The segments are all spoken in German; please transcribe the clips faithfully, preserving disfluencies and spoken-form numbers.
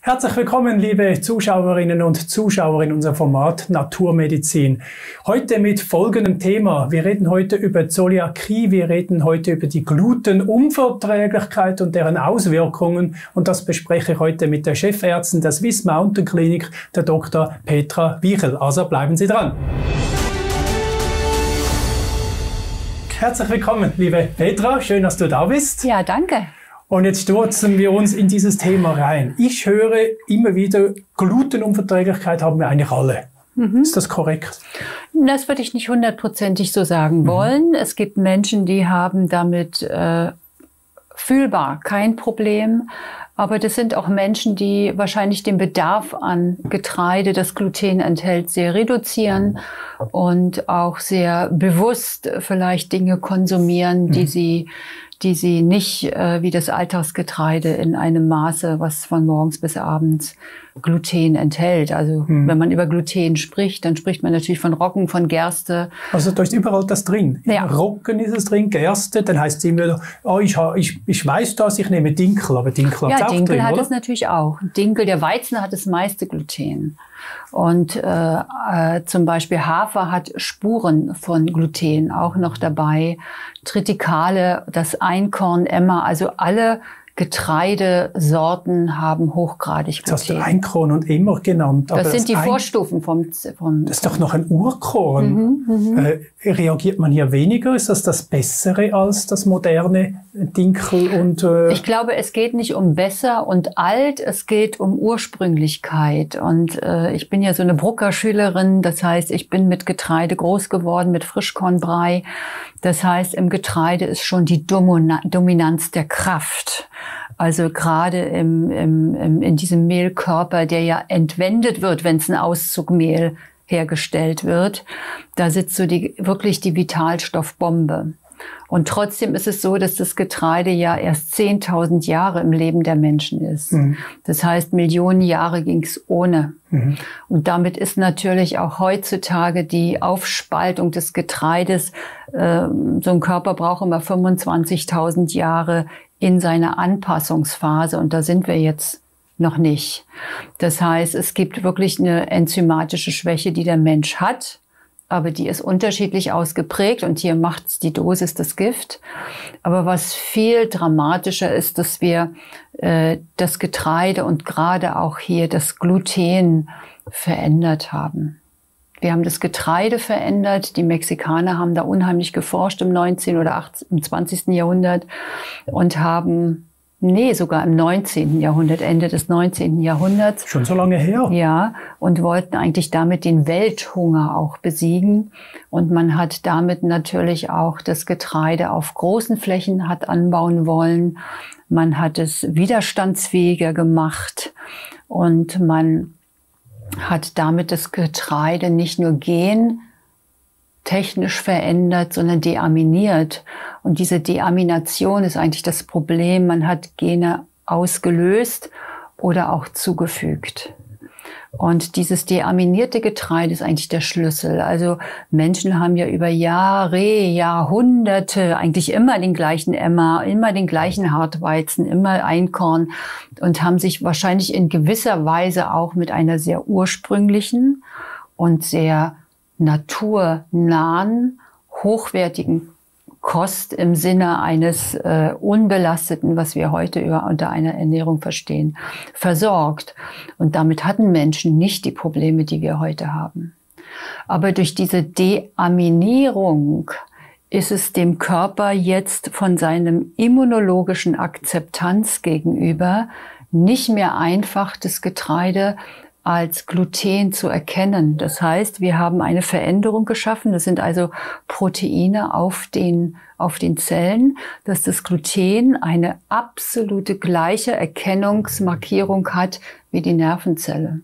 Herzlich willkommen, liebe Zuschauerinnen und Zuschauer in unserem Format Naturmedizin. Heute mit folgendem Thema. Wir reden heute über Zöliakie, wir reden heute über die Glutenunverträglichkeit und deren Auswirkungen. Und das bespreche ich heute mit der Chefärztin der Swiss Mountain Klinik, der Doktor Petra Wiechel. Also bleiben Sie dran. Herzlich willkommen, liebe Petra. Schön, dass du da bist. Ja, danke. Und jetzt stürzen wir uns in dieses Thema rein. Ich höre immer wieder, Glutenunverträglichkeit haben wir eigentlich alle. Mhm. Ist das korrekt? Das würde ich nicht hundertprozentig so sagen mhm. wollen. Es gibt Menschen, die haben damit äh, fühlbar kein Problem. Aber das sind auch Menschen, die wahrscheinlich den Bedarf an Getreide, das Gluten enthält, sehr reduzieren und auch sehr bewusst vielleicht Dinge konsumieren, die mhm. sie die sie nicht äh, wie das Alltagsgetreide in einem Maße, was von morgens bis abends Gluten enthält. Also hm. wenn man über Gluten spricht, dann spricht man natürlich von Roggen, von Gerste. Also da ist überall das drin. Ja. Roggen ist es drin, Gerste, dann heißt es immer, oh, ich, ich, ich weiß das, ich nehme Dinkel, aber Dinkel hat es ja, auch Dinkel drin, hat oder? es natürlich auch. Dinkel, der Weizen hat das meiste Gluten. Und äh, äh, zum Beispiel Hafer hat Spuren von Gluten auch noch dabei. Tritikale, das Einkorn, Emmer, also alle Getreidesorten haben hochgradig Gluten. Das hast du Einkorn und Emmer genannt. Das aber sind das die Ein Vorstufen vom, vom... Das ist doch noch ein Urkorn. Mhm, äh, reagiert man hier weniger? Ist das das Bessere als das moderne Dinkel? Und äh ich glaube, es geht nicht um besser und alt, es geht um Ursprünglichkeit. Und äh, ich bin ja so eine Brucker-Schülerin, das heißt, ich bin mit Getreide groß geworden, mit Frischkornbrei. Das heißt, im Getreide ist schon die Dominanz der Kraft. Also gerade im, im, im, in diesem Mehlkörper, der ja entwendet wird, wenn es ein Auszugmehl hergestellt wird, da sitzt so die, wirklich die Vitalstoffbombe. Und trotzdem ist es so, dass das Getreide ja erst zehntausend Jahre im Leben der Menschen ist. Mhm. Das heißt, Millionen Jahre ging es ohne. Mhm. Und damit ist natürlich auch heutzutage die Aufspaltung des Getreides, äh, so ein Körper braucht immer fünfundzwanzigtausend Jahre in seiner Anpassungsphase. Und da sind wir jetzt noch nicht. Das heißt, es gibt wirklich eine enzymatische Schwäche, die der Mensch hat. Aber die ist unterschiedlich ausgeprägt und hier macht's die Dosis das Gift. Aber was viel dramatischer ist, dass wir äh, das Getreide und gerade auch hier das Gluten verändert haben. Wir haben das Getreide verändert. Die Mexikaner haben da unheimlich geforscht im neunzehnten oder achtzehnten, im zwanzigsten Jahrhundert und haben Nee, sogar im neunzehnten Jahrhundert, Ende des neunzehnten Jahrhunderts. Schon so lange her? Ja, und wollten eigentlich damit den Welthunger auch besiegen. Und man hat damit natürlich auch das Getreide auf großen Flächen hat anbauen wollen. Man hat es widerstandsfähiger gemacht und man hat damit das Getreide nicht nur gen technisch verändert, sondern deaminiert. Und diese Deamination ist eigentlich das Problem. Man hat Gene ausgelöst oder auch zugefügt. Und dieses deaminierte Getreide ist eigentlich der Schlüssel. Also Menschen haben ja über Jahre, Jahrhunderte eigentlich immer den gleichen Emmer, immer den gleichen Hartweizen, immer Einkorn und haben sich wahrscheinlich in gewisser Weise auch mit einer sehr ursprünglichen und sehr naturnahen, hochwertigen Kost im Sinne eines äh, unbelasteten, was wir heute über, unter einer Ernährung verstehen, versorgt. Und damit hatten Menschen nicht die Probleme, die wir heute haben. Aber durch diese Deaminierung ist es dem Körper jetzt von seinem immunologischen Akzeptanz gegenüber nicht mehr einfach, das Getreide als Gluten zu erkennen. Das heißt, wir haben eine Veränderung geschaffen. Das sind also Proteine auf den, auf den Zellen, dass das Gluten eine absolute gleiche Erkennungsmarkierung hat wie die Nervenzelle.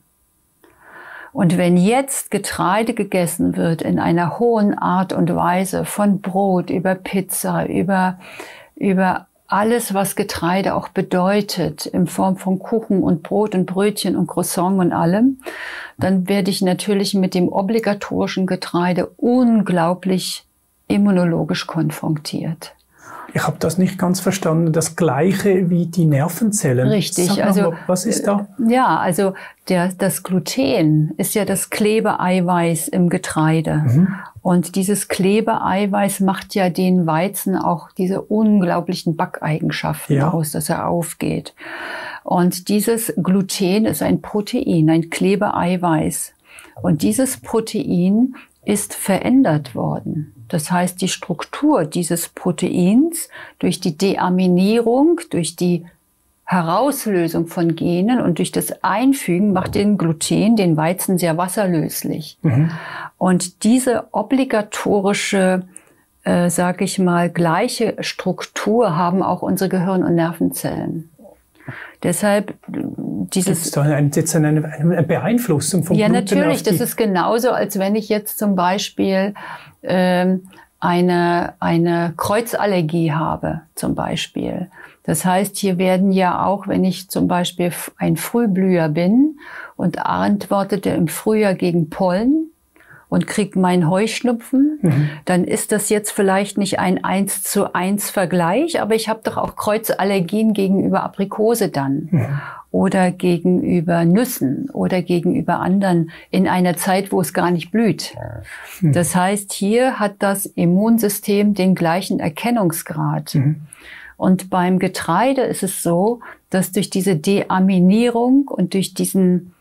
Und wenn jetzt Getreide gegessen wird in einer hohen Art und Weise, von Brot über Pizza, über, über alles, was Getreide auch bedeutet, in Form von Kuchen und Brot und Brötchen und Croissant und allem, dann werde ich natürlich mit dem obligatorischen Getreide unglaublich immunologisch konfrontiert. Ich habe das nicht ganz verstanden. Das Gleiche wie die Nervenzellen. Richtig. Sag also mal, was ist da? Ja, also der, das Gluten ist ja das Klebeeiweiß im Getreide. Mhm. Und dieses Klebeeiweiß macht ja den Weizen auch diese unglaublichen Backeigenschaften ja. aus, dass er aufgeht. Und dieses Gluten ist ein Protein, ein Klebeeiweiß. Und dieses Protein ist verändert worden. Das heißt, die Struktur dieses Proteins durch die Deaminierung, durch die Herauslösung von Genen und durch das Einfügen macht den Gluten, den Weizen, sehr wasserlöslich. Mhm. Und diese obligatorische, äh, sag ich mal, gleiche Struktur haben auch unsere Gehirn- und Nervenzellen. Deshalb dieses... Gibt es da eine, jetzt eine, eine Beeinflussung vom Ja, Gluten natürlich. auf die... Das ist genauso, als wenn ich jetzt zum Beispiel ähm, eine, eine Kreuzallergie habe, zum Beispiel. Das heißt, hier werden ja auch, wenn ich zum Beispiel ein Frühblüher bin und antwortete im Frühjahr gegen Pollen und kriege meinen Heuschnupfen, mhm. dann ist das jetzt vielleicht nicht ein eins zu eins Vergleich, aber ich habe doch auch Kreuzallergien gegenüber Aprikose dann mhm. oder gegenüber Nüssen oder gegenüber anderen in einer Zeit, wo es gar nicht blüht. Mhm. Das heißt, hier hat das Immunsystem den gleichen Erkennungsgrad. Mhm. Und beim Getreide ist es so, dass durch diese Deaminierung und durch diesen,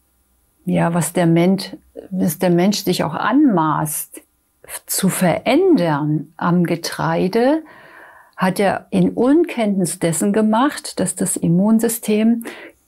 ja, was der Mensch, was der Mensch sich auch anmaßt, zu verändern am Getreide, hat er in Unkenntnis dessen gemacht, dass das Immunsystem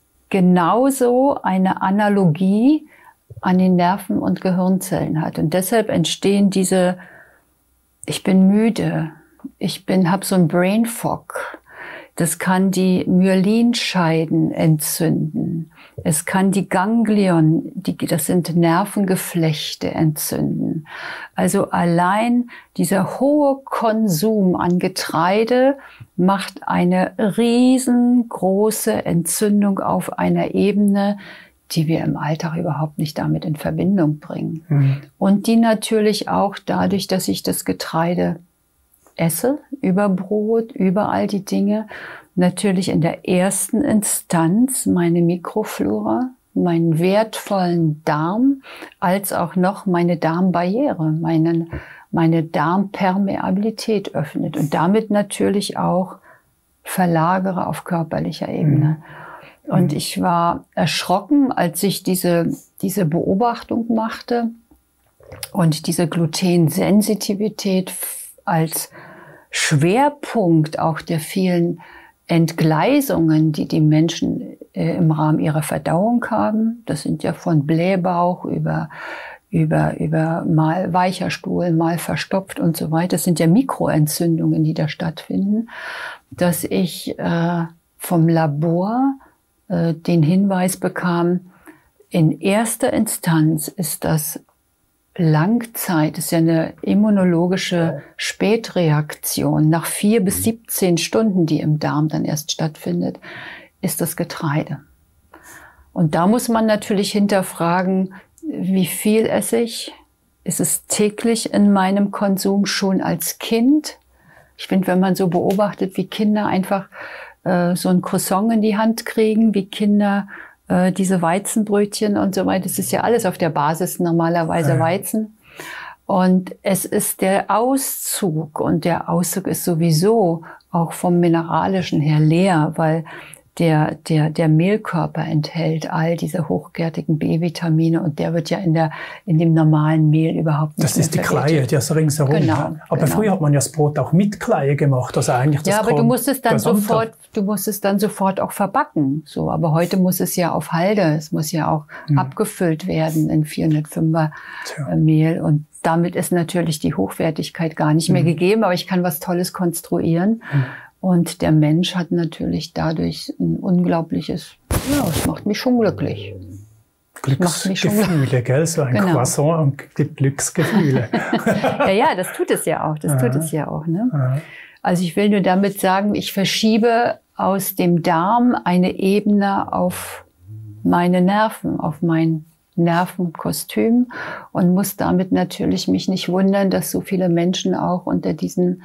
genauso eine Analogie an den Nerven- und Gehirnzellen hat. Und deshalb entstehen diese, ich bin müde, ich bin, habe so ein Brain Fog. Das kann die Myelinscheiden entzünden. Es kann die Ganglion, die, das sind Nervengeflechte, entzünden. Also allein dieser hohe Konsum an Getreide macht eine riesengroße Entzündung auf einer Ebene, die wir im Alltag überhaupt nicht damit in Verbindung bringen. Mhm. Und die natürlich auch dadurch, dass ich das Getreide esse, über Brot, über all die Dinge, natürlich in der ersten Instanz meine Mikroflora, meinen wertvollen Darm, als auch noch meine Darmbarriere, meinen, meine Darmpermeabilität öffnet und damit natürlich auch verlagere auf körperlicher Ebene. Mhm. Und ich war erschrocken, als ich diese, diese Beobachtung machte und diese Glutensensitivität als Schwerpunkt auch der vielen Entgleisungen, die die Menschen äh, im Rahmen ihrer Verdauung haben. Das sind ja von Blähbauch über, über, über mal weicher Stuhl, mal verstopft und so weiter. Das sind ja Mikroentzündungen, die da stattfinden, dass ich äh, vom Labor äh, den Hinweis bekam, in erster Instanz ist das Langzeit, ist ja eine immunologische Spätreaktion, nach vier bis siebzehn Stunden, die im Darm dann erst stattfindet, ist das Getreide. Und da muss man natürlich hinterfragen, wie viel esse ich? Ist es täglich in meinem Konsum schon als Kind? Ich finde, wenn man so beobachtet, wie Kinder einfach äh, so ein Croissant in die Hand kriegen, wie Kinder diese Weizenbrötchen und so weiter, das ist ja alles auf der Basis normalerweise ja. Weizen. Und es ist der Auszug, und der Auszug ist sowieso auch vom Mineralischen her leer, weil der, der, der Mehlkörper enthält all diese hochwertigen B-Vitamine und der wird ja in der, in dem normalen Mehl überhaupt nicht. Das ist die Kleie, die ist ringsherum. Genau, aber genau. früher hat man ja das Brot auch mit Kleie gemacht, also eigentlich das Ja, aber du musst es dann Gesamte. sofort, du musst es dann sofort auch verbacken, so. Aber heute muss es ja auf Halde, es muss ja auch hm. abgefüllt werden in vierhundertfünfer Tja. Mehl und damit ist natürlich die Hochwertigkeit gar nicht hm. mehr gegeben, aber ich kann was Tolles konstruieren. Hm. Und der Mensch hat natürlich dadurch ein unglaubliches, ja, es macht mich schon glücklich. Glücksgefühle, gell? So ein genau. Croissant und Glücksgefühle. ja, ja, das tut es ja auch, das Aha. tut es ja auch. Ne? Aha. Also ich will nur damit sagen, ich verschiebe aus dem Darm eine Ebene auf meine Nerven, auf mein Nervenkostüm und muss damit natürlich mich nicht wundern, dass so viele Menschen auch unter diesen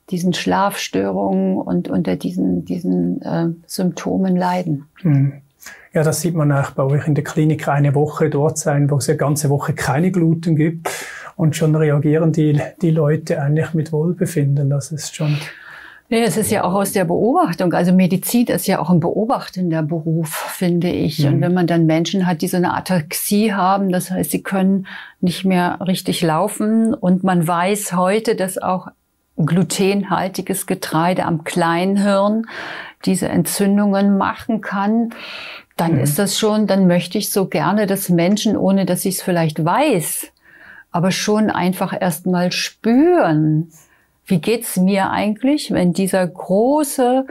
diesen Schlafstörungen und unter diesen, diesen äh, Symptomen leiden. Mhm. Ja, das sieht man auch bei euch in der Klinik, eine Woche dort sein, wo es eine ganze Woche keine Gluten gibt und schon reagieren die, die Leute eigentlich mit Wohlbefinden. Das ist schon... Ja, es ist ja auch aus der Beobachtung, also Medizin ist ja auch ein beobachtender Beruf, finde ich. Mhm. Und wenn man dann Menschen hat, die so eine Ataxie haben, das heißt, sie können nicht mehr richtig laufen und man weiß heute, dass auch glutenhaltiges Getreide am Kleinhirn diese Entzündungen machen kann, dann mhm. ist das schon, dann möchte ich so gerne, dass Menschen, ohne dass ich es vielleicht weiß, aber schon einfach erst mal spüren, wie geht's mir eigentlich, wenn dieser große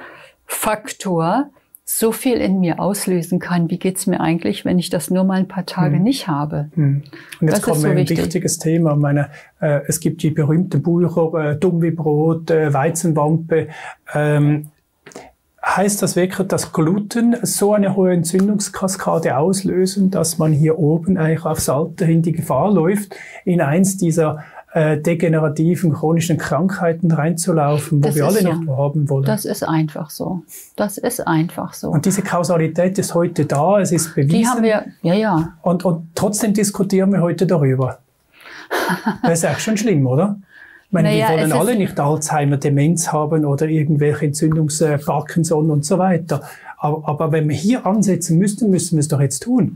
Faktor so viel in mir auslösen kann? Wie geht's mir eigentlich, wenn ich das nur mal ein paar Tage hm. nicht habe? Hm. Und jetzt das kommen ist wir so ein wichtig. wichtiges Thema. Ich meine, äh, es gibt die berühmten Bücher, äh, Dumm wie Brot, äh, Weizenwampe. Ähm, heißt das wirklich, dass Gluten so eine hohe Entzündungskaskade auslösen, dass man hier oben eigentlich aufs Alter hin die Gefahr läuft, in eins dieser äh, degenerativen chronischen Krankheiten reinzulaufen, wo das wir alle so. nicht haben wollen. Das ist einfach so. Das ist einfach so. Und diese Kausalität ist heute da, es ist bewiesen. Die haben wir, ja, ja. Und, und trotzdem diskutieren wir heute darüber. Das ist echt schon schlimm, oder? Ich meine, Naja, wir wollen es alle ist nicht Alzheimer, Demenz haben oder irgendwelche Entzündungs-, äh, Parkinson und so weiter. Aber, aber wenn wir hier ansetzen müssten, müssen wir es doch jetzt tun.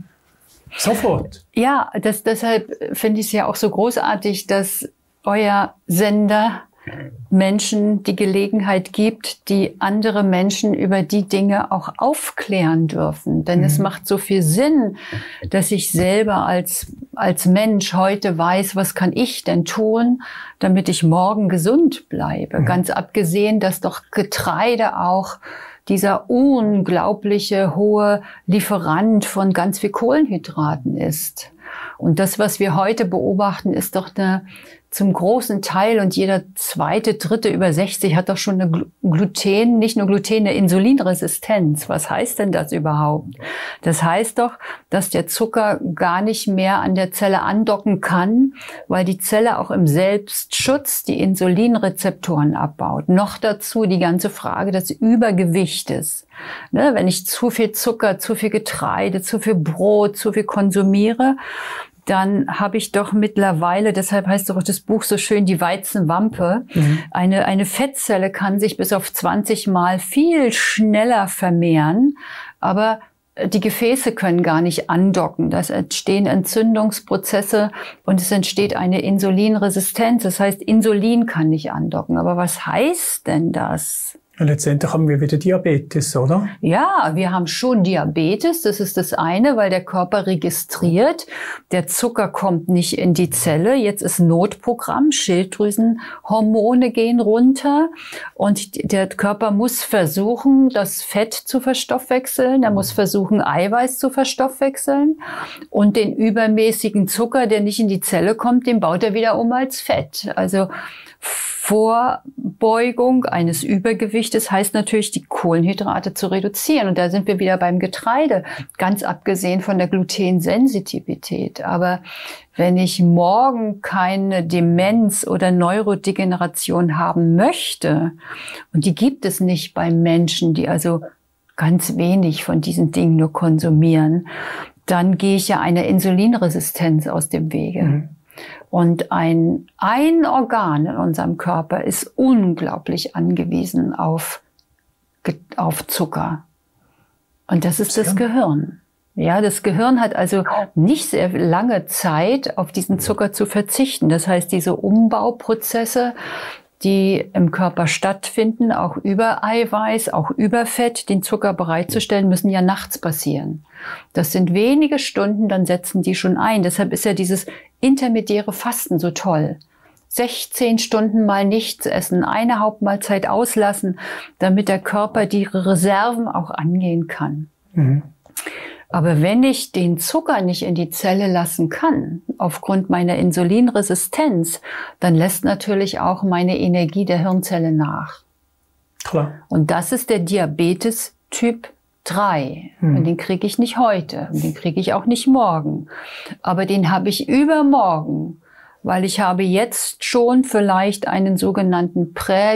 Sofort. Ja, das, deshalb finde ich es ja auch so großartig, dass euer Sender Menschen die Gelegenheit gibt, die andere Menschen über die Dinge auch aufklären dürfen. Denn mhm. es macht so viel Sinn, dass ich selber als, als Mensch heute weiß, was kann ich denn tun, damit ich morgen gesund bleibe. Mhm. Ganz abgesehen, dass doch Getreide auch dieser unglaubliche hohe Lieferant von ganz viel Kohlenhydraten ist. Und das, was wir heute beobachten, ist doch eine, zum großen Teil, und jeder zweite, dritte über sechzig hat doch schon eine Gluten, nicht nur Gluten, eine Insulinresistenz. Was heißt denn das überhaupt? Das heißt doch, dass der Zucker gar nicht mehr an der Zelle andocken kann, weil die Zelle auch im Selbstschutz die Insulinrezeptoren abbaut. Noch dazu die ganze Frage des Übergewichtes. Ne, wenn ich zu viel Zucker, zu viel Getreide, zu viel Brot, zu viel konsumiere, dann habe ich doch mittlerweile, deshalb heißt doch das Buch so schön, die Weizenwampe, mhm. eine, eine Fettzelle kann sich bis auf zwanzig Mal viel schneller vermehren, aber die Gefäße können gar nicht andocken. Das entstehen Entzündungsprozesse und es entsteht eine Insulinresistenz. Das heißt, Insulin kann nicht andocken. Aber was heißt denn das? Und letztendlich haben wir wieder Diabetes, oder? Ja, wir haben schon Diabetes, das ist das eine, weil der Körper registriert, der Zucker kommt nicht in die Zelle, jetzt ist Notprogramm, Schilddrüsenhormone gehen runter und der Körper muss versuchen, das Fett zu verstoffwechseln, er muss versuchen, Eiweiß zu verstoffwechseln und den übermäßigen Zucker, der nicht in die Zelle kommt, den baut er wieder um als Fett. Also Vorbeugung eines Übergewichtes heißt natürlich, die Kohlenhydrate zu reduzieren. Und da sind wir wieder beim Getreide, ganz abgesehen von der Glutensensitivität. Aber wenn ich morgen keine Demenz oder Neurodegeneration haben möchte, und die gibt es nicht bei Menschen, die also ganz wenig von diesen Dingen nur konsumieren, dann gehe ich ja einer Insulinresistenz aus dem Wege. Mhm. Und ein, ein Organ in unserem Körper ist unglaublich angewiesen auf, auf Zucker. Und das ist das Gehirn. Ja, das Gehirn hat also nicht sehr lange Zeit, auf diesen Zucker zu verzichten. Das heißt, diese Umbauprozesse, die im Körper stattfinden, auch über Eiweiß, auch über Fett, den Zucker bereitzustellen, müssen ja nachts passieren. Das sind wenige Stunden, dann setzen die schon ein. Deshalb ist ja dieses intermediäre Fasten so toll. sechzehn Stunden mal nichts essen, eine Hauptmahlzeit auslassen, damit der Körper die Reserven auch angehen kann. Mhm. Aber wenn ich den Zucker nicht in die Zelle lassen kann, aufgrund meiner Insulinresistenz, dann lässt natürlich auch meine Energie der Hirnzelle nach. Klar. Und das ist der Diabetes Typ drei. Hm. Und den kriege ich nicht heute. Und den kriege ich auch nicht morgen. Aber den habe ich übermorgen, weil ich habe jetzt schon vielleicht einen sogenannten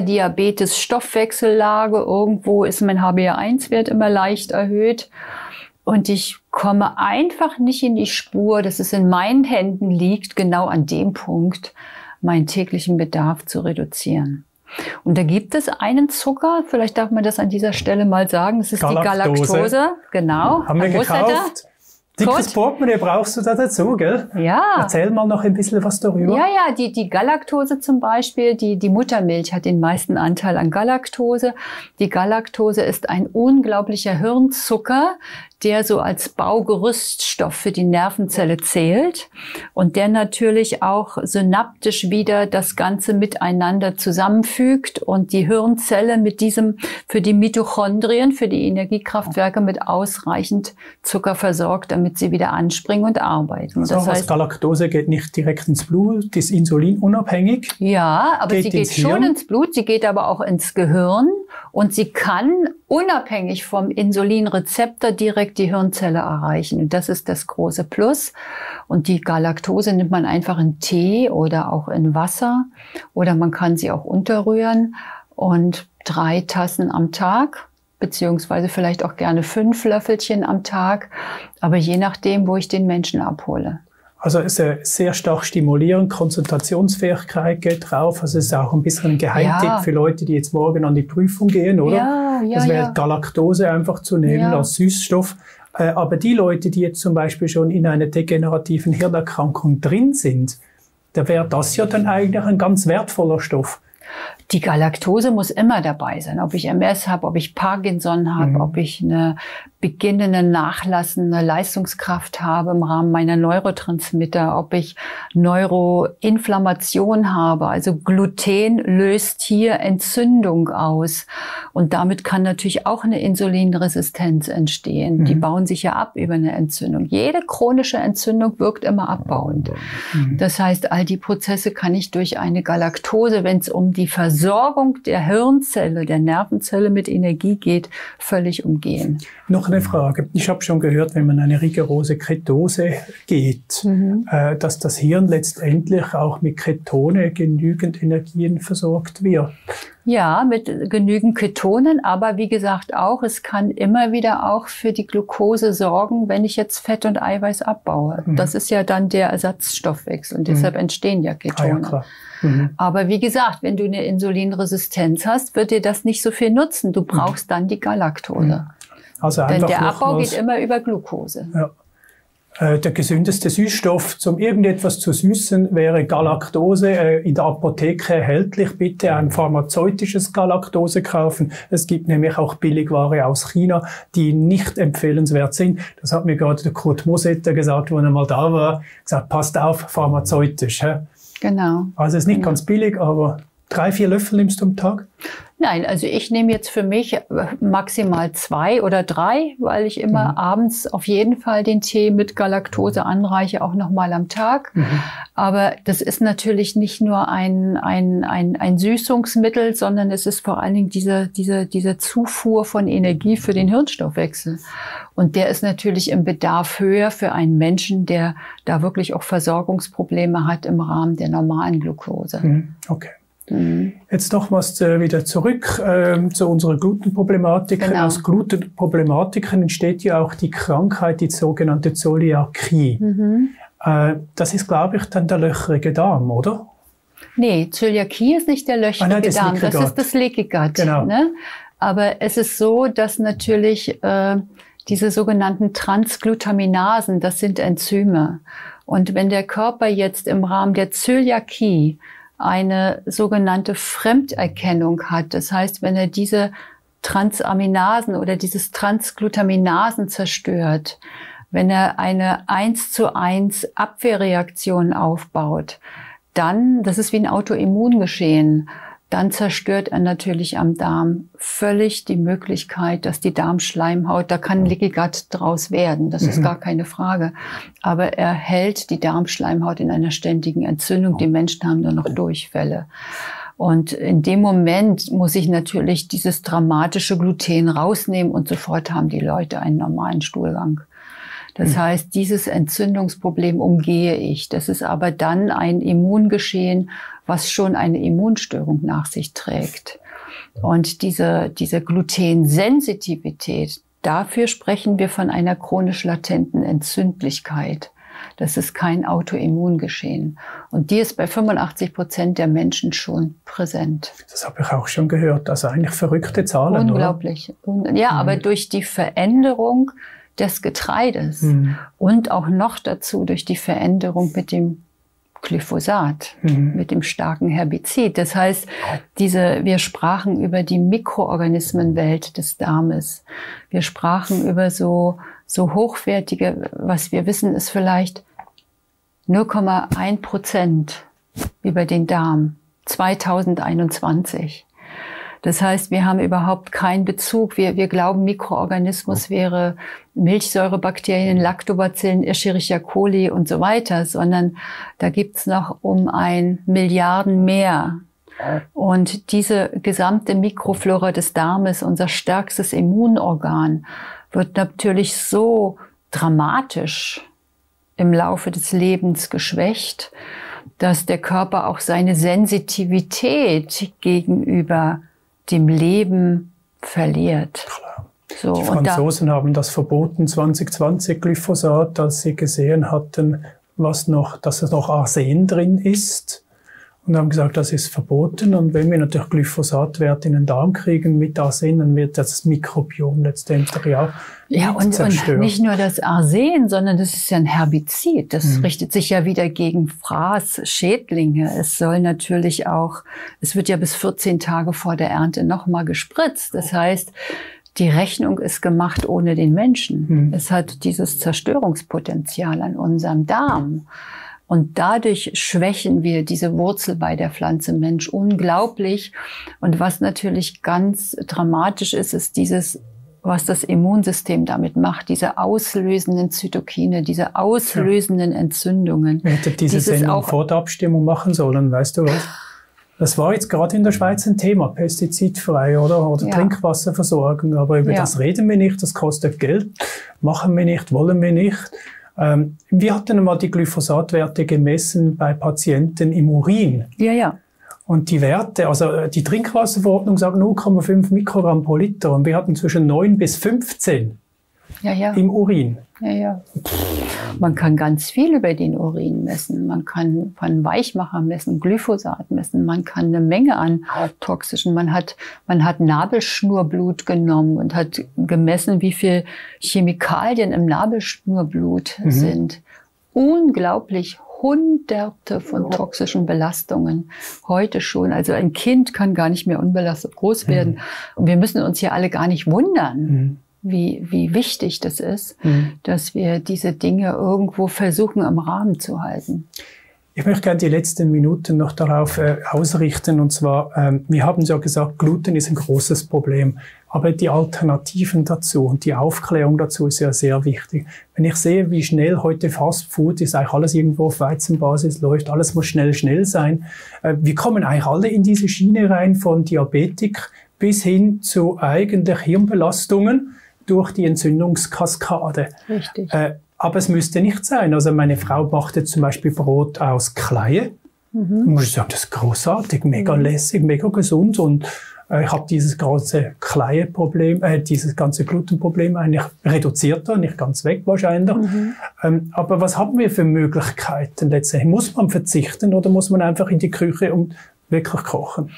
Prädiabetes-Stoffwechsellage. Irgendwo ist mein H b A eins Wert immer leicht erhöht. Und ich komme einfach nicht in die Spur, dass es in meinen Händen liegt, genau an dem Punkt meinen täglichen Bedarf zu reduzieren. Und da gibt es einen Zucker, vielleicht darf man das an dieser Stelle mal sagen, das ist Galaktose. die Galaktose. Genau. Haben wir gekauft. Dickes Portemonnaie brauchst du da dazu, gell? Ja. Erzähl mal noch ein bisschen was darüber. Ja, ja, die, die Galaktose zum Beispiel, die, die Muttermilch hat den meisten Anteil an Galaktose. Die Galaktose ist ein unglaublicher Hirnzucker, der so als Baugerüststoff für die Nervenzelle zählt und der natürlich auch synaptisch wieder das Ganze miteinander zusammenfügt und die Hirnzelle mit diesem für die Mitochondrien, für die Energiekraftwerke mit ausreichend Zucker versorgt, damit sie wieder anspringen und arbeiten. Also das heißt, Galaktose geht nicht direkt ins Blut, die ist insulinunabhängig. Ja, aber geht sie geht schon Hirn. ins Blut, sie geht aber auch ins Gehirn und sie kann unabhängig vom Insulinrezeptor direkt die Hirnzelle erreichen. Und das ist das große Plus. Und die Galaktose nimmt man einfach in Tee oder auch in Wasser oder man kann sie auch unterrühren und drei Tassen am Tag, beziehungsweise vielleicht auch gerne fünf Löffelchen am Tag, aber je nachdem, wo ich den Menschen abhole. Also es ist sehr stark stimulierend, Konzentrationsfähigkeit geht drauf, also es ist auch ein bisschen ein Geheimtipp Ja. für Leute, die jetzt morgen an die Prüfung gehen, oder? Ja, ja, das wäre ja. Galaktose einfach zu nehmen Ja. als Süßstoff. Äh, Aber die Leute, die jetzt zum Beispiel schon in einer degenerativen Hirnerkrankung drin sind, da wäre das ja dann eigentlich ein ganz wertvoller Stoff. Die Galaktose muss immer dabei sein, ob ich M S habe, ob ich Parkinson habe, Mhm. ob ich eine beginnende, nachlassende Leistungskraft habe im Rahmen meiner Neurotransmitter, ob ich Neuroinflammation habe. Also Gluten löst hier Entzündung aus. Und damit kann natürlich auch eine Insulinresistenz entstehen. Mhm. Die bauen sich ja ab über eine Entzündung. Jede chronische Entzündung wirkt immer abbauend. Mhm. Das heißt, all die Prozesse kann ich durch eine Galaktose, wenn es um die Versorgung der Hirnzelle, der Nervenzelle mit Energie geht, völlig umgehen. Noch eine Frage. Ich habe schon gehört, wenn man eine rigorose Ketose geht, Mhm. äh, dass das Hirn letztendlich auch mit Ketone genügend Energien versorgt wird. Ja, mit genügend Ketonen, aber wie gesagt auch, es kann immer wieder auch für die Glucose sorgen, wenn ich jetzt Fett und Eiweiß abbaue. Mhm. Das ist ja dann der Ersatzstoffwechsel und deshalb Mhm. entstehen ja Ah, Ketone. ja, klar. Mhm. Aber wie gesagt, wenn du eine Insulinresistenz hast, wird dir das nicht so viel nutzen. Du brauchst dann die Galaktose. Also Denn einfach der Abbau nochmals- geht immer über Glucose. Ja. Äh, Der gesündeste Süßstoff zum irgendetwas zu süßen wäre Galaktose, äh, in der Apotheke erhältlich. Bitte ein pharmazeutisches Galaktose kaufen. Es gibt nämlich auch Billigware aus China, die nicht empfehlenswert sind. Das hat mir gerade der Kurt Mosetter gesagt, wenn er mal da war. Gesagt, passt auf, pharmazeutisch. Hä? Genau. Also es ist nicht Genau. ganz billig, aber drei, vier Löffel nimmst du am Tag? Nein, also ich nehme jetzt für mich maximal zwei oder drei, weil ich immer Mhm. abends auf jeden Fall den Tee mit Galaktose anreiche, auch nochmal am Tag. Mhm. Aber das ist natürlich nicht nur ein, ein, ein, ein Süßungsmittel, sondern es ist vor allen Dingen diese, diese, diese Zufuhr von Energie für den Hirnstoffwechsel. Und der ist natürlich im Bedarf höher für einen Menschen, der da wirklich auch Versorgungsprobleme hat im Rahmen der normalen Glucose. Mhm. Okay. Mhm. Jetzt nochmals äh, wieder zurück ähm, zu unserer Glutenproblematik. Genau. Aus Glutenproblematiken entsteht ja auch die Krankheit, die sogenannte Zöliakie. Mhm. Äh, das ist, glaube ich, dann der löcherige Darm, oder? Nee, Zöliakie ist nicht der löchrige Ah, nein, das Darm, Leaky das Gut. ist das Leaky Gut. Genau. Ne? Aber es ist so, dass natürlich äh, diese sogenannten Transglutaminasen, das sind Enzyme. Und wenn der Körper jetzt im Rahmen der Zöliakie eine sogenannte Fremderkennung hat, das heißt, wenn er diese Transaminasen oder dieses Transglutaminasen zerstört, wenn er eine eins zu eins Abwehrreaktion aufbaut, dann, das ist wie ein Autoimmungeschehen, dann zerstört er natürlich am Darm völlig die Möglichkeit, dass die Darmschleimhaut, da kann Leaky Gut draus werden, das Mhm. ist gar keine Frage. Aber er hält die Darmschleimhaut in einer ständigen Entzündung. Die Menschen haben nur noch Durchfälle. Und in dem Moment muss ich natürlich dieses dramatische Gluten rausnehmen und sofort haben die Leute einen normalen Stuhlgang. Das Mhm. heißt, dieses Entzündungsproblem umgehe ich. Das ist aber dann ein Immungeschehen, was schon eine Immunstörung nach sich trägt. Und diese, diese Glutensensitivität, dafür sprechen wir von einer chronisch latenten Entzündlichkeit. Das ist kein Autoimmungeschehen. Und die ist bei fünfundachtzig Prozent der Menschen schon präsent. Das habe ich auch schon gehört. Also eigentlich verrückte Zahlen, Unglaublich. Oder? Ja, mhm. aber durch die Veränderung des Getreides mhm. und auch noch dazu durch die Veränderung mit dem Glyphosat, mhm. mit dem starken Herbizid. Das heißt, diese, wir sprachen über die Mikroorganismenwelt des Darmes. Wir sprachen über so, so hochwertige, was wir wissen, ist vielleicht null Komma eins Prozent über den Darm zweitausendeinundzwanzig. Das heißt, wir haben überhaupt keinen Bezug. Wir, wir glauben, Mikroorganismus wäre Milchsäurebakterien, Lactobacillen, Escherichia coli und so weiter, sondern da gibt's noch um ein Milliarden mehr. Und diese gesamte Mikroflora des Darmes, unser stärkstes Immunorgan, wird natürlich so dramatisch im Laufe des Lebens geschwächt, dass der Körper auch seine Sensitivität gegenüber dem Leben verliert. Klar. So, die Franzosen da, haben das verboten zwanzig zwanzig, Glyphosat, als sie gesehen hatten, was noch, dass es noch Arsen drin ist. Und haben gesagt, das ist verboten. Und wenn wir natürlich Glyphosatwerte in den Darm kriegen mit Arsen, dann wird das Mikrobiom letztendlich ja Ja, und, zerstört. Und nicht nur das Arsen, sondern das ist ja ein Herbizid. Das mhm. richtet sich ja wieder gegen Fraß, Schädlinge. Es soll natürlich auch, es wird ja bis vierzehn Tage vor der Ernte nochmal gespritzt. Das heißt, die Rechnung ist gemacht ohne den Menschen. Mhm. Es hat dieses Zerstörungspotenzial an unserem Darm. Und dadurch schwächen wir diese Wurzel bei der Pflanze Mensch unglaublich. Und was natürlich ganz dramatisch ist, ist dieses, was das Immunsystem damit macht, diese auslösenden Zytokine, diese auslösenden Entzündungen. Wir hätten diese Sendung vor der Abstimmung machen sollen, weißt du was? Das war jetzt gerade in der Schweiz ein Thema, pestizidfrei oder, oder ja. Trinkwasserversorgung. Aber über ja. das reden wir nicht, das kostet Geld, machen wir nicht, wollen wir nicht. Ähm, wir hatten einmal die Glyphosatwerte gemessen bei Patienten im Urin. Ja, ja. Und die Werte, also die Trinkwasserverordnung sagt null Komma fünf Mikrogramm pro Liter. Und wir hatten zwischen neun bis fünfzehn ja, ja. im Urin. Ja, ja. Man kann ganz viel über den Urin messen. Man kann von Weichmacher messen, Glyphosat messen. Man kann eine Menge an toxischen. Man hat, man hat Nabelschnurblut genommen und hat gemessen, wie viel Chemikalien im Nabelschnurblut mhm. sind. Unglaublich. Hunderte von toxischen Belastungen. Heute schon. Also ein Kind kann gar nicht mehr unbelastet groß werden. Mhm. Und wir müssen uns hier alle gar nicht wundern. Mhm. Wie, wie wichtig das ist, mhm. dass wir diese Dinge irgendwo versuchen, im Rahmen zu halten. Ich möchte gerne die letzten Minuten noch darauf äh, ausrichten. Und zwar, ähm, wir haben ja gesagt, Gluten ist ein großes Problem. Aber die Alternativen dazu und die Aufklärung dazu ist ja sehr wichtig. Wenn ich sehe, wie schnell heute Fast Food ist, eigentlich alles irgendwo auf Weizenbasis läuft, alles muss schnell, schnell sein. Äh, wir kommen eigentlich alle in diese Schiene rein, von Diabetik bis hin zu eigentlich Hirnbelastungen durch die Entzündungskaskade. Richtig. Äh, aber es müsste nicht sein. Also meine Frau macht jetzt zum Beispiel Brot aus Kleie. Mhm. Und ich sagen, das ist großartig, mega mhm. lässig, mega gesund. Und äh, ich habe dieses ganze Kleie-Problem, äh, dieses ganze Glutenproblem eigentlich reduziert, nicht ganz weg wahrscheinlich. Mhm. Ähm, aber was haben wir für Möglichkeiten letztendlich? Muss man verzichten oder muss man einfach in die Küche und wirklich kochen?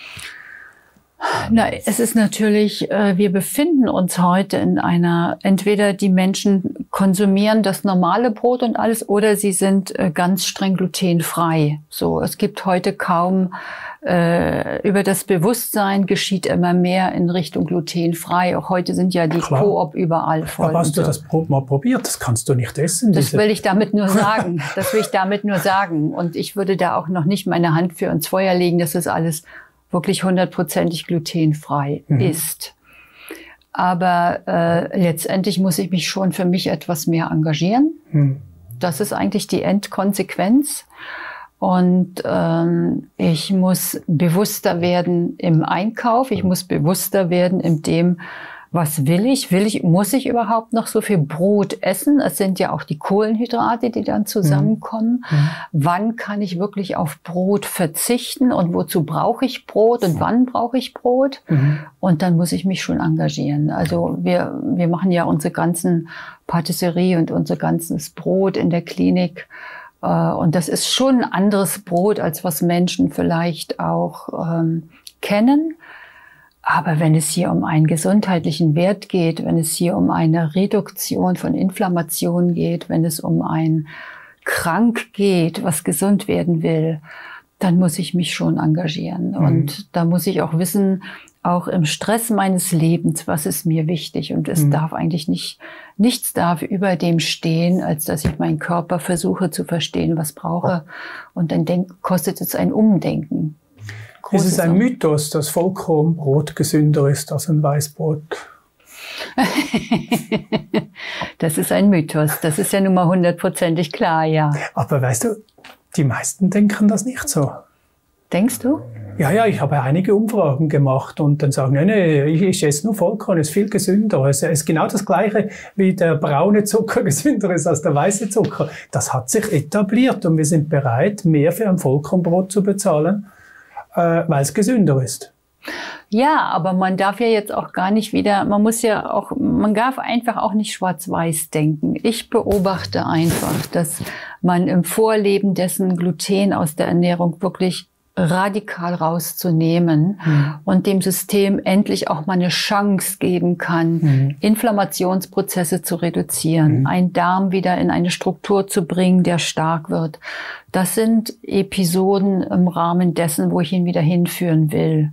Na, es ist natürlich, äh, wir befinden uns heute in einer, entweder die Menschen konsumieren das normale Brot und alles, oder sie sind äh, ganz streng glutenfrei. So, es gibt heute kaum, äh, über das Bewusstsein geschieht immer mehr in Richtung glutenfrei. Auch heute sind ja die Coop überall voll. Aber hast du so. das Brot mal probiert? Das kannst du nicht essen. Das will ich damit nur sagen. Das will ich damit nur sagen. Und ich würde da auch noch nicht meine Hand für ins Feuer legen, dass das alles wirklich hundertprozentig glutenfrei mhm. ist. Aber äh, letztendlich muss ich mich schon für mich etwas mehr engagieren. Mhm. Das ist eigentlich die Endkonsequenz. Und ähm, ich muss bewusster werden im Einkauf. Ich muss bewusster werden in dem, Was will ich? Will ich, muss ich überhaupt noch so viel Brot essen? Es sind ja auch die Kohlenhydrate, die dann zusammenkommen. Mhm. Wann kann ich wirklich auf Brot verzichten und wozu brauche ich Brot und wann brauche ich Brot? Mhm. Und dann muss ich mich schon engagieren. Also wir, wir machen ja unsere ganzen Patisserie und unser ganzes Brot in der Klinik. Und das ist schon ein anderes Brot, als was Menschen vielleicht auch ähm, kennen. Aber wenn es hier um einen gesundheitlichen Wert geht, wenn es hier um eine Reduktion von Inflammation geht, wenn es um ein Krank geht, was gesund werden will, dann muss ich mich schon engagieren. Mhm. Und da muss ich auch wissen, auch im Stress meines Lebens, was ist mir wichtig. Und es mhm. darf eigentlich nicht, nichts darf über dem stehen, als dass ich meinen Körper versuche zu verstehen, was brauche. Und dann denk, kostet es ein Umdenken. Ist es ein Mythos, dass Vollkornbrot gesünder ist als ein Weißbrot? Das ist ein Mythos. Das ist ja nun mal hundertprozentig klar, ja. Aber weißt du, die meisten denken das nicht so. Denkst du? Ja, ja, ich habe einige Umfragen gemacht und dann sagen, nee, nee, ich, ich esse nur Vollkorn, ist viel gesünder. Es ist genau das Gleiche, wie der braune Zucker gesünder ist als der weiße Zucker. Das hat sich etabliert und wir sind bereit, mehr für ein Vollkornbrot zu bezahlen, äh, weil es gesünder ist. Ja, aber man darf ja jetzt auch gar nicht wieder, man muss ja auch, man darf einfach auch nicht schwarz-weiß denken. Ich beobachte einfach, dass man im Vorleben dessen Gluten aus der Ernährung wirklich radikal rauszunehmen mhm. und dem System endlich auch mal eine Chance geben kann, mhm. Inflammationsprozesse zu reduzieren, mhm. einen Darm wieder in eine Struktur zu bringen, der stark wird. Das sind Episoden im Rahmen dessen, wo ich ihn wieder hinführen will.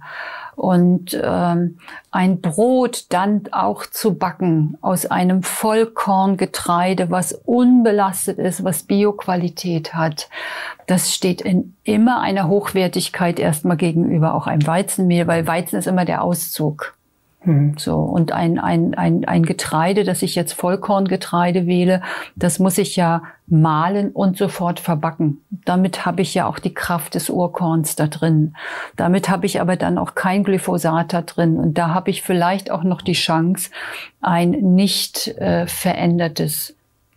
Und ähm, ein Brot dann auch zu backen aus einem Vollkorngetreide, was unbelastet ist, was Bioqualität hat, das steht in immer einer Hochwertigkeit erstmal gegenüber auch einem Weizenmehl, weil Weizen ist immer der Auszug. Mhm. So, und ein, ein, ein, ein Getreide, das ich jetzt Vollkorngetreide wähle, das muss ich ja mahlen und sofort verbacken. Damit habe ich ja auch die Kraft des Urkorns da drin. Damit habe ich aber dann auch kein Glyphosat da drin. Und da habe ich vielleicht auch noch die Chance, ein nicht äh, verändertes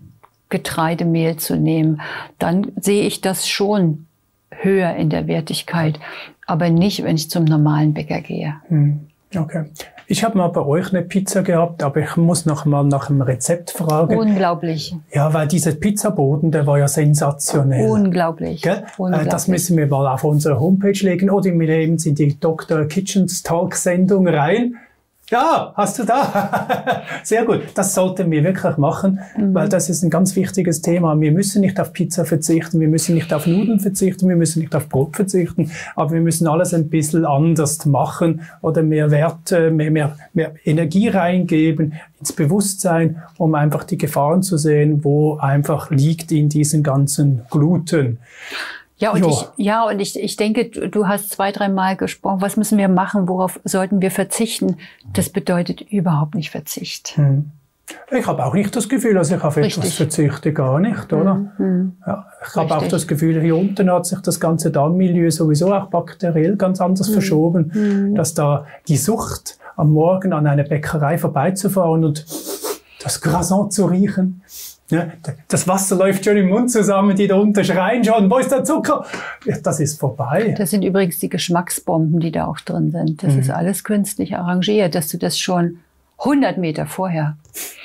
Getreidemehl zu nehmen. Dann sehe ich das schon höher in der Wertigkeit, aber nicht, wenn ich zum normalen Bäcker gehe. Mhm. Okay. Ich habe mal bei euch eine Pizza gehabt, aber ich muss noch mal nach einem Rezept fragen. Unglaublich. Ja, weil dieser Pizzaboden, der war ja sensationell. Unglaublich. Gell? Unglaublich. Das müssen wir mal auf unsere Homepage legen oder wir nehmen es in die Doktor Kitchens Talk Sendung rein. Ja, hast du da. Sehr gut. Das sollten wir wirklich machen, mhm. weil das ist ein ganz wichtiges Thema. Wir müssen nicht auf Pizza verzichten, wir müssen nicht auf Nudeln verzichten, wir müssen nicht auf Brot verzichten, aber wir müssen alles ein bisschen anders machen oder mehr Wert, mehr, mehr, mehr Energie reingeben ins Bewusstsein, um einfach die Gefahren zu sehen, wo einfach liegt in diesen ganzen Gluten. Ja, und ich, ja, und ich, ich denke, du hast zwei, drei Mal gesprochen, was müssen wir machen, worauf sollten wir verzichten? Das bedeutet überhaupt nicht Verzicht. Hm. Ich habe auch nicht das Gefühl, dass ich auf Richtig. etwas verzichte, gar nicht, oder? Hm. Ja, ich habe auch das Gefühl, hier unten hat sich das ganze Darmmilieu sowieso auch bakteriell ganz anders hm. verschoben, hm. dass da die Sucht am Morgen an einer Bäckerei vorbeizufahren und das Croissant zu riechen. Ja, das Wasser läuft schon im Mund zusammen, die da unten schreien schon, wo ist der Zucker? Ja, das ist vorbei. Das sind übrigens die Geschmacksbomben, die da auch drin sind. Das mhm. ist alles künstlich arrangiert, dass du das schon hundert Meter vorher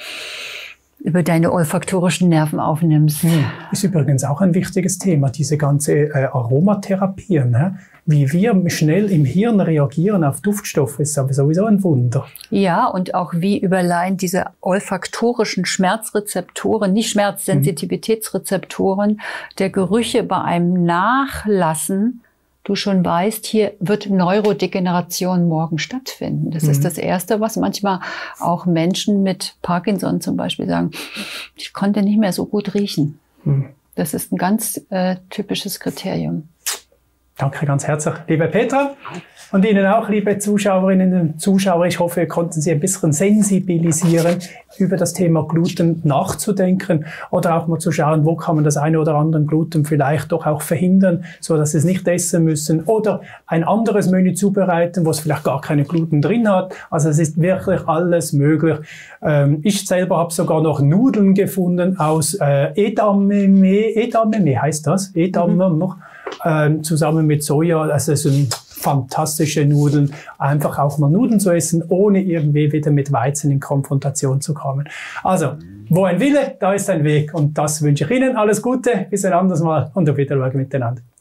über deine olfaktorischen Nerven aufnimmst. Mhm. Ist übrigens auch ein wichtiges Thema, diese ganze äh, Aromatherapie, ne? Wie wir schnell im Hirn reagieren auf Duftstoffe, ist aber sowieso ein Wunder. Ja, und auch wie überlein diese olfaktorischen Schmerzrezeptoren, nicht Schmerzsensitivitätsrezeptoren, der Gerüche bei einem Nachlassen, du schon weißt, hier wird Neurodegeneration morgen stattfinden. Das mhm. ist das Erste, was manchmal auch Menschen mit Parkinson zum Beispiel sagen, ich konnte nicht mehr so gut riechen. Mhm. Das ist ein ganz äh, typisches Kriterium. Danke ganz herzlich, liebe Petra. Und Ihnen auch, liebe Zuschauerinnen und Zuschauer. Ich hoffe, wir konnten Sie ein bisschen sensibilisieren, über das Thema Gluten nachzudenken oder auch mal zu schauen, wo kann man das eine oder andere Gluten vielleicht doch auch verhindern, so dass Sie es nicht essen müssen, oder ein anderes Menü zubereiten, wo es vielleicht gar keine Gluten drin hat. Also es ist wirklich alles möglich. Ähm, ich selber habe sogar noch Nudeln gefunden aus äh, Edamame, Edamame heißt das, Edamame mhm. noch, ähm, zusammen mit Soja. Also es sind fantastische Nudeln, einfach auch mal Nudeln zu essen, ohne irgendwie wieder mit Weizen in Konfrontation zu kommen. Also, wo ein Wille, da ist ein Weg, und das wünsche ich Ihnen. Alles Gute, bis ein anderes Mal und auf Wiedersehen miteinander.